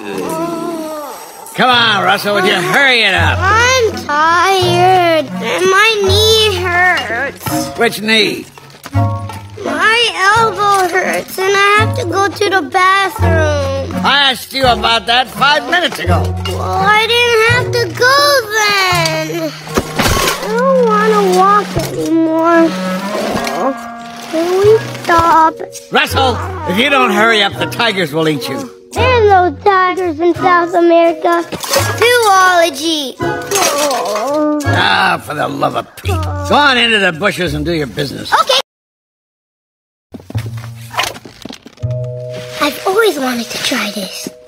Come on, Russell, would you hurry it up? I'm tired, and my knee hurts. Which knee? My elbow hurts, and I have to go to the bathroom. I asked you about that 5 minutes ago. Well, I didn't have to go then. I don't want to walk anymore. Can we stop? Russell, if you don't hurry up, the tigers will eat you. There's no tigers in South America. Zoology. Oh. Ah, for the love of Pete. Go on into the bushes and do your business. Okay. I've always wanted to try this.